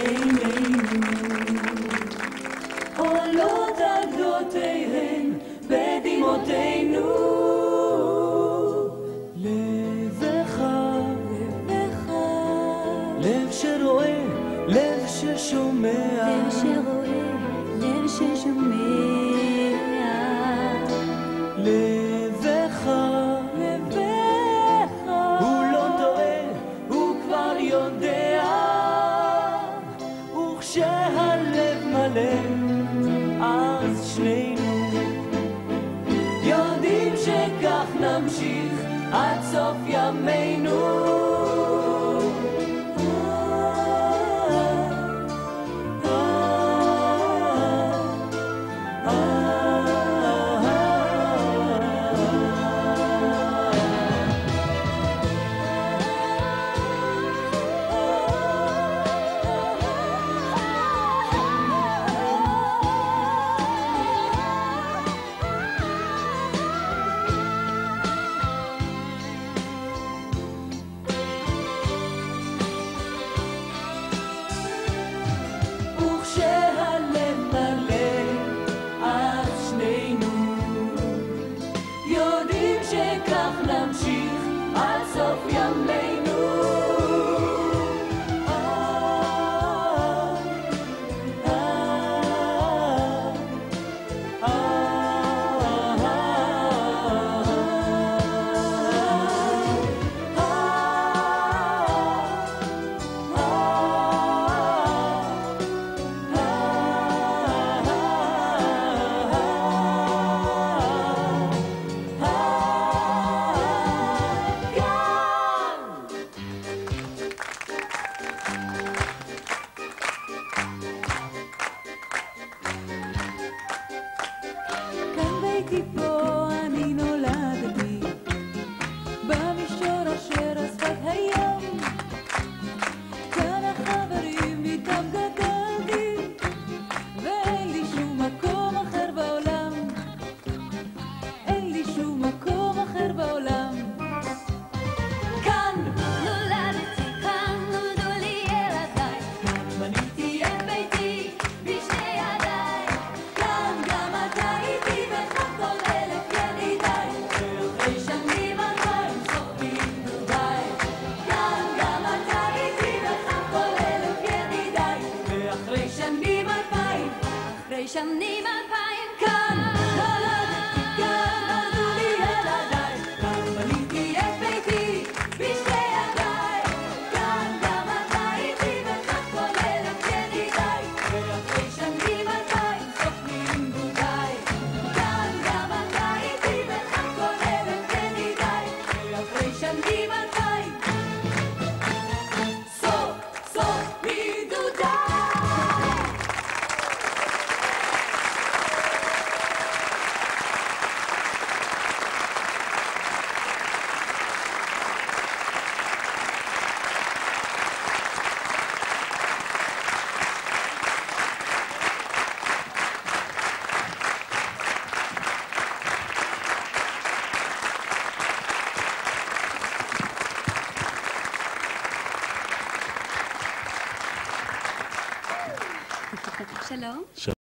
עינינו עולות עדותיהן בדמעותינו. לבך, לב שרואה, לב ששומע, לב שרואה, לב ששומע. לבך, הוא לא טועה, הוא כבר יודע, וכשהלב מלא אז שנינו יודעים שכך נמשיך עד סוף ימינו. נמשיך עד סוף ימינו. כי פה אני נולדתי, במישור אשר על שפת הים, כאן החברים איתם גדלתי, ואין לי שום מקום אחר בעולם, אין לי שום מקום אחר בעולם. כאן נולדתי, כאן נולדו לי ילדיי, כאן בניתי את ביתי בשני ידיי, כאן גם אתה איתי שנים 2000. כאן נולדתי, כאן נולדו לי ילדיי, כאן בניתי את ביתי בשתי ידיי, כאן גם אתה איתי וכאן כל אלף ידידיי, ואחרי שנים 2000 סופרים דודיי, כאן גם אתה איתי וכאן כל אלף ידידיי, ואחרי שנים 2000 סוף סוף מדודיי. שלום.